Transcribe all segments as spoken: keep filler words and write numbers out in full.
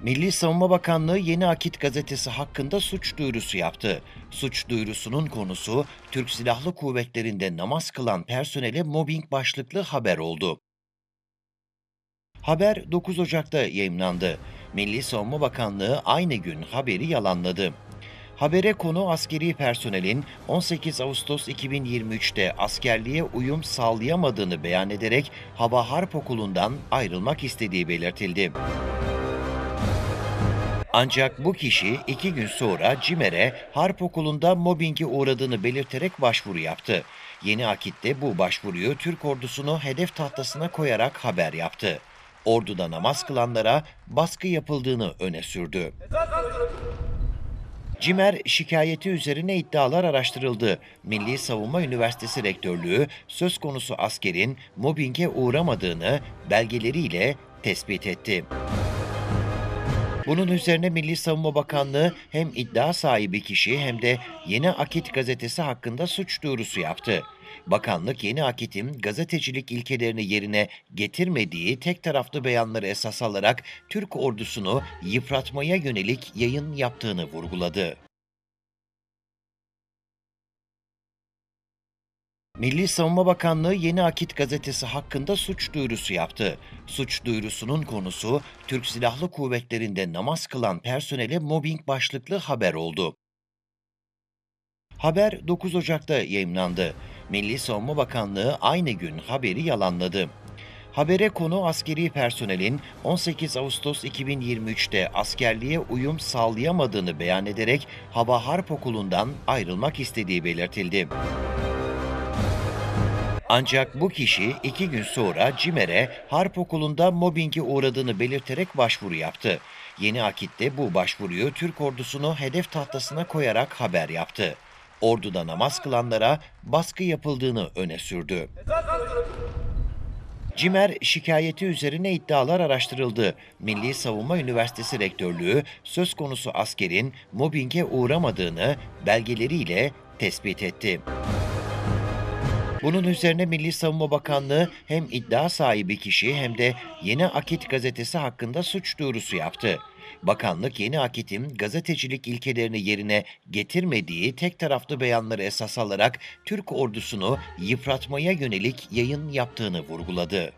Milli Savunma Bakanlığı Yeni Akit gazetesi hakkında suç duyurusu yaptı. Suç duyurusunun konusu, Türk Silahlı Kuvvetleri'nde namaz kılan personele mobbing başlıklı haber oldu. Haber dokuz Ocak'ta yayımlandı. Milli Savunma Bakanlığı aynı gün haberi yalanladı. Habere konu askeri personelin on sekiz Ağustos iki bin yirmi üç'te askerliğe uyum sağlayamadığını beyan ederek Hava Harp Okulu'ndan ayrılmak istediği belirtildi. Ancak bu kişi iki gün sonra CİMER'e Harp Okulu'nda mobbinge uğradığını belirterek başvuru yaptı. Yeni Akit de bu başvuruyu Türk ordusunu hedef tahtasına koyarak haber yaptı. Orduda namaz kılanlara baskı yapıldığını öne sürdü. CİMER şikayeti üzerine iddialar araştırıldı. Milli Savunma Üniversitesi Rektörlüğü söz konusu askerin mobbinge uğramadığını belgeleriyle tespit etti. Bunun üzerine Milli Savunma Bakanlığı hem iddia sahibi kişi hem de Yeni Akit gazetesi hakkında suç duyurusu yaptı. Bakanlık Yeni Akit'in gazetecilik ilkelerini yerine getirmediği tek taraflı beyanları esas alarak Türk ordusunu yıpratmaya yönelik yayın yaptığını vurguladı. Milli Savunma Bakanlığı Yeni Akit gazetesi hakkında suç duyurusu yaptı. Suç duyurusunun konusu, Türk Silahlı Kuvvetleri'nde namaz kılan personele mobbing başlıklı haber oldu. Haber dokuz Ocak'ta yayımlandı. Milli Savunma Bakanlığı aynı gün haberi yalanladı. Habere konu askeri personelin on sekiz Ağustos iki bin yirmi üç'te askerliğe uyum sağlayamadığını beyan ederek Hava Harp Okulu'ndan ayrılmak istediği belirtildi. Ancak bu kişi iki gün sonra CİMER'e Harp Okulu'nda mobbinge uğradığını belirterek başvuru yaptı. Yeni Akit de bu başvuruyu Türk ordusunu hedef tahtasına koyarak haber yaptı. Orduda namaz kılanlara baskı yapıldığını öne sürdü. CİMER şikayeti üzerine iddialar araştırıldı. Milli Savunma Üniversitesi Rektörlüğü söz konusu askerin mobbinge uğramadığını belgeleriyle tespit etti. Bunun üzerine Milli Savunma Bakanlığı hem iddia sahibi kişi hem de Yeni Akit gazetesi hakkında suç duyurusu yaptı. Bakanlık Yeni Akit'in gazetecilik ilkelerini yerine getirmediği tek taraflı beyanları esas alarak Türk ordusunu yıpratmaya yönelik yayın yaptığını vurguladı.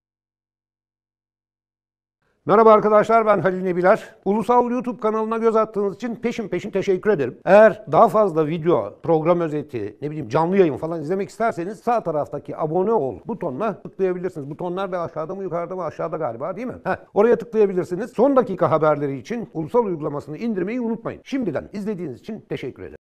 Merhaba arkadaşlar, ben Halil Nebiler. Ulusal YouTube kanalına göz attığınız için peşin peşin teşekkür ederim. Eğer daha fazla video, program özeti, ne bileyim canlı yayın falan izlemek isterseniz sağ taraftaki abone ol butonuna tıklayabilirsiniz. Butonlar da aşağıda mı yukarıda mı aşağıda galiba, değil mi? Heh, oraya tıklayabilirsiniz. Son dakika haberleri için Ulusal uygulamasını indirmeyi unutmayın. Şimdiden izlediğiniz için teşekkür ederim.